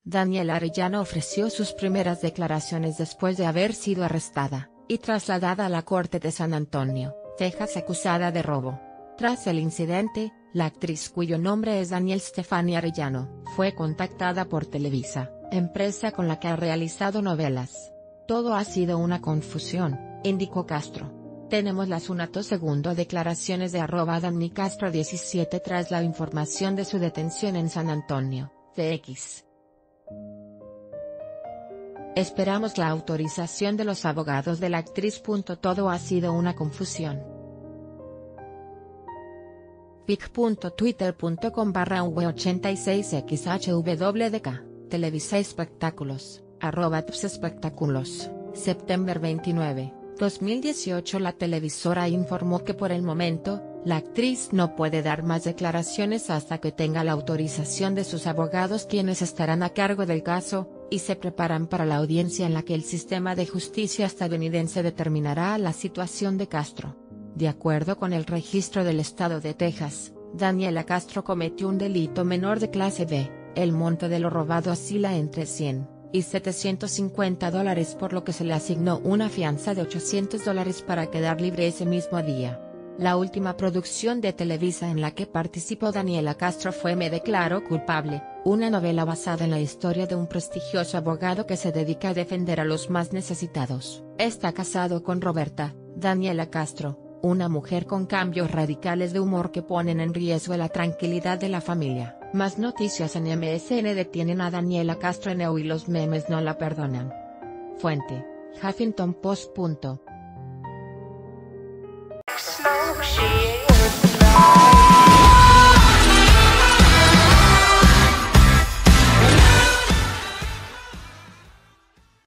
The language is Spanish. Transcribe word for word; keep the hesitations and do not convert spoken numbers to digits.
Daniela Arellano ofreció sus primeras declaraciones después de haber sido arrestada y trasladada a la Corte de San Antonio, Texas, acusada de robo. Tras el incidente, la actriz, cuyo nombre es Daniel Stephanie Arellano, fue contactada por Televisa, empresa con la que ha realizado novelas. Todo ha sido una confusión, indicó Castro. Tenemos las unato segundo declaraciones de arroba Dani Castro diecisiete tras la información de su detención en San Antonio, de X. Esperamos la autorización de los abogados de la actriz. Todo ha sido una confusión. pic punto twitter punto com barra v ochenta y seis x h w d k, Televisa Espectáculos, arroba T P S Espectáculos, septiembre veintinueve, dos mil dieciocho. La televisora informó que por el momento, la actriz no puede dar más declaraciones hasta que tenga la autorización de sus abogados, quienes estarán a cargo del caso, y se preparan para la audiencia en la que el sistema de justicia estadounidense determinará la situación de Castro. De acuerdo con el registro del estado de Texas, Daniela Castro cometió un delito menor de clase B, el monto de lo robado oscila entre cien y setecientos cincuenta dólares, por lo que se le asignó una fianza de ochocientos dólares para quedar libre ese mismo día. La última producción de Televisa en la que participó Daniela Castro fue Me declaro culpable, una novela basada en la historia de un prestigioso abogado que se dedica a defender a los más necesitados. Está casado con Roberta Daniela Castro, una mujer con cambios radicales de humor que ponen en riesgo la tranquilidad de la familia. Más noticias en M S N: detienen a Daniela Castro en E U y los memes no la perdonan. Fuente: Huffington Post.